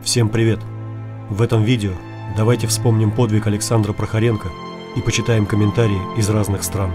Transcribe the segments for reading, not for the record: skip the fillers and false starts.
Всем привет! В этом видео давайте вспомним подвиг Александра Прохоренко и почитаем комментарии из разных стран.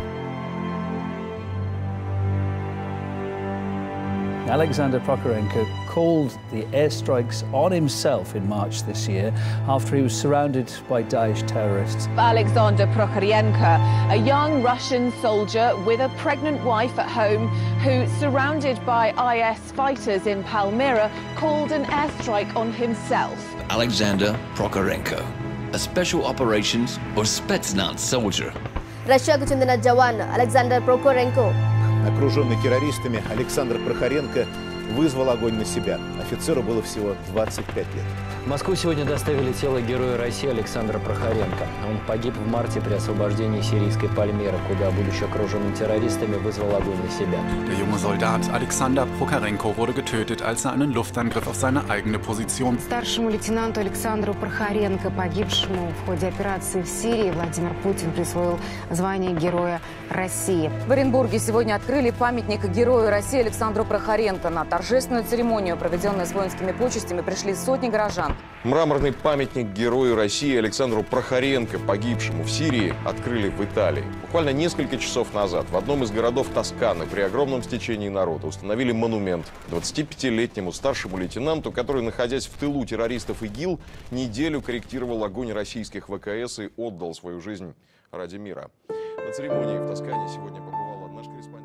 Alexander Prokhorenko called the airstrikes on himself in March this year after he was surrounded by Daesh terrorists. Alexander Prokhorenko, a young Russian soldier with a pregnant wife at home who, surrounded by IS fighters in Palmyra, called an airstrike on himself. Alexander Prokhorenko, a special operations or Spetsnaz soldier. రష్యాకు చెందిన జవాన్ Alexander Prokhorenko Окруженный террористами, Александр Прохоренко вызвал огонь на себя. Офицеру было всего 25 лет. В Москву сегодня доставили тело героя России Александра Прохоренко. Он погиб в марте при освобождении сирийской Пальмиры, куда, будучи окруженным террористами, вызвал огонь на себя. Der junge Soldat Alexander Prokhorenko wurde getötet, als er einen Luftangriff auf seine eigene Position. Старшему лейтенанту Александру Прохоренко, погибшему в ходе операции в Сирии, Владимир Путин присвоил звание Героя России. В Оренбурге сегодня открыли памятник Герою России Александру Прохоренко. На торжественную церемонию, проведенную с воинскими почестями, пришли сотни горожан. Мраморный памятник Герою России Александру Прохоренко, погибшему в Сирии, открыли в Италии. Буквально несколько часов назад в одном из городов Тосканы при огромном стечении народа установили монумент 25-летнему старшему лейтенанту, который, находясь в тылу террористов ИГИЛ, неделю корректировал огонь российских ВКС и отдал свою жизнь ради мира. На церемонии в Тоскане сегодня побывал наш корреспондент.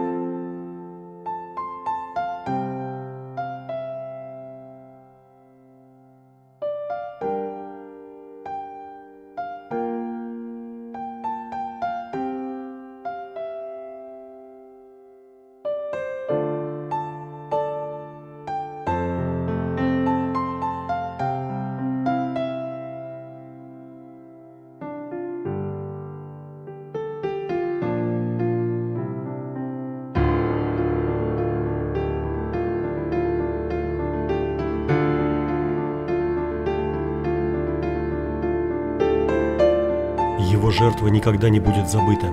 Его жертва никогда не будет забыта.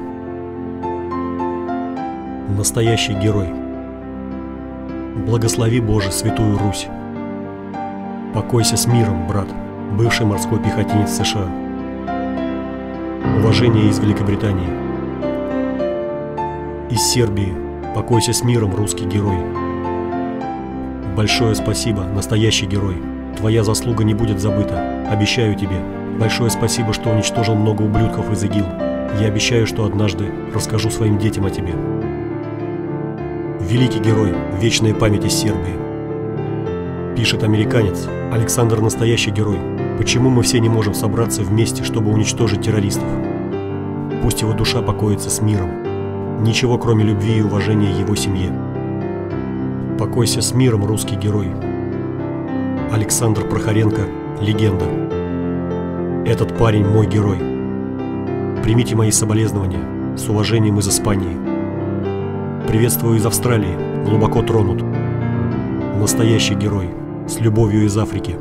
Настоящий герой. Благослови, Боже, Святую Русь. Покойся с миром, брат, бывший морской пехотинец США. Уважение из Великобритании. Из Сербии. Покойся с миром, русский герой. Большое спасибо, настоящий герой. Твоя заслуга не будет забыта. Обещаю тебе. Большое спасибо, что уничтожил много ублюдков из ИГИЛ. Я обещаю, что однажды расскажу своим детям о тебе. Великий герой, вечная память из Сербии. Пишет американец: Александр настоящий герой. Почему мы все не можем собраться вместе, чтобы уничтожить террористов? Пусть его душа покоится с миром. Ничего, кроме любви и уважения его семье. Покойся с миром, русский герой. Александр Прохоренко – легенда. Этот парень мой герой. Примите мои соболезнования. С уважением из Испании. Приветствую из Австралии. Глубоко тронут. Настоящий герой. С любовью из Африки.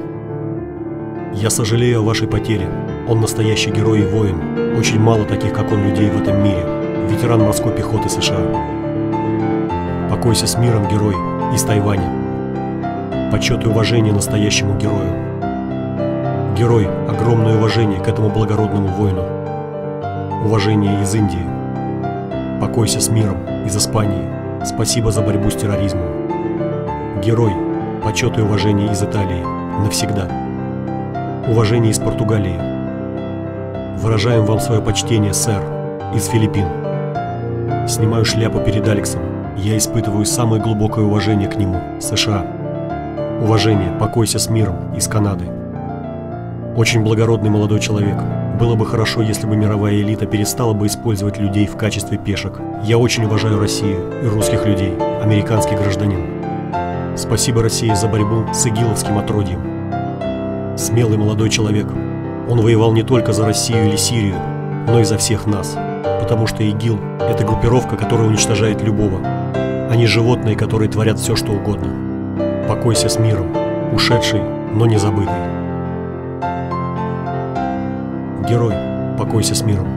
Я сожалею о вашей потере. Он настоящий герой и воин. Очень мало таких, как он, людей в этом мире. Ветеран морской пехоты США. Покойся с миром, герой. Из Тайваня. Почет и уважение настоящему герою. Герой, огромное уважение к этому благородному воину. Уважение из Индии. Покойся с миром из Испании. Спасибо за борьбу с терроризмом. Герой, почет и уважение из Италии. Навсегда. Уважение из Португалии. Выражаем вам свое почтение, сэр, из Филиппин. Снимаю шляпу перед Алексом. Я испытываю самое глубокое уважение к нему, США. Уважение, покойся с миром, из Канады. Очень благородный молодой человек. Было бы хорошо, если бы мировая элита перестала бы использовать людей в качестве пешек. Я очень уважаю Россию и русских людей, американский гражданин. Спасибо России за борьбу с игиловским отродьем. Смелый молодой человек. Он воевал не только за Россию или Сирию, но и за всех нас. Потому что ИГИЛ – это группировка, которая уничтожает любого. Они животные, которые творят все, что угодно. Покойся с миром, ушедший, но не забытый. Герой, покойся с миром.